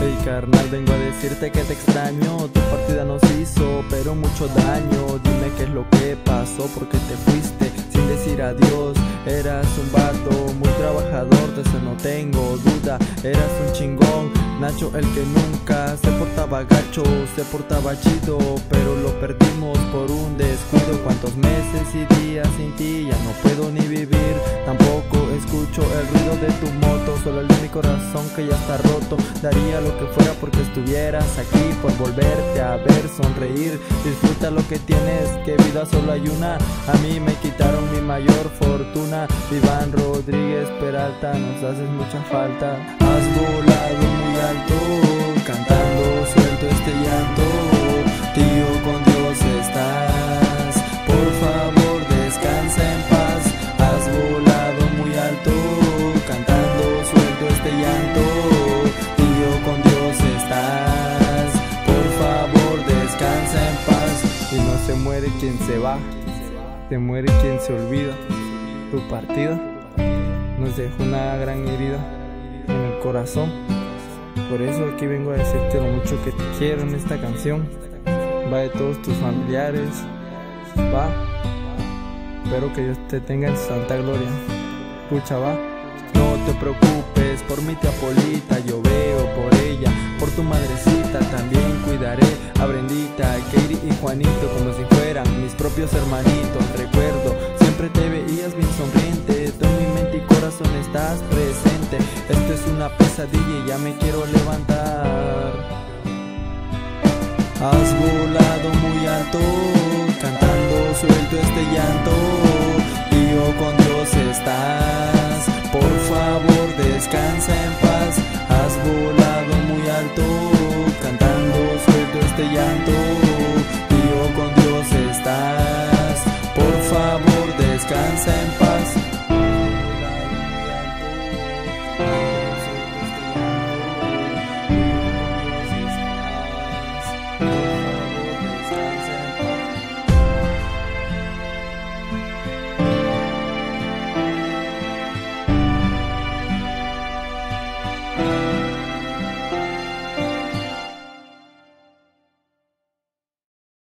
Hey carnal, vengo a decirte que te extraño. Tu partida nos hizo pero mucho daño. Dime qué es lo que pasó, por qué te fuiste sin decir adiós. Eras un vato muy trabajador, de eso no tengo duda. Eras un chingón, Nacho, el que nunca se portaba gacho, se portaba chido, pero lo perdimos por un descuido. Cuántos meses y días sin ti, ya no puedo ni vivir. Tampoco escucho el ruido de tu moto, solo el de mi corazón que ya está roto. Daría lo que fuera porque estuvieras aquí, por volverte a ver sonreír. Disfruta lo que tienes, que vida solo hay una. A mí me quitaron mi mayor fortuna. Iván Rodríguez Peralta, nos haces mucha falta. Has volado muy alto, cantando suelto este llanto. Tío, con Dios estás, por favor descansa en paz. Has volado muy alto, cantando suelto este llanto. Tío, con Dios estás, por favor descansa en paz. Y no se muere quien se va, se muere quien se olvida. Tu partida nos dejó una gran herida en el corazón. Por eso aquí vengo a decirte lo mucho que te quiero en esta canción. Va de todos tus familiares, va. Espero que Dios te tenga en santa gloria. Escucha, va. No te preocupes por mi tía Polita, yo veo por ella, por tu madrecita también cuidaré. A Brendita, Katie y Juanito como si fueran mis propios hermanitos. Recuerdo, siempre te veías bien sonriente, tú en mi mente y corazón estás presente. Esto es una pesadilla y ya me quiero levantar. Has volado muy alto, cantando suelto este llanto. Tío, con Dios estás, por favor descansa en paz.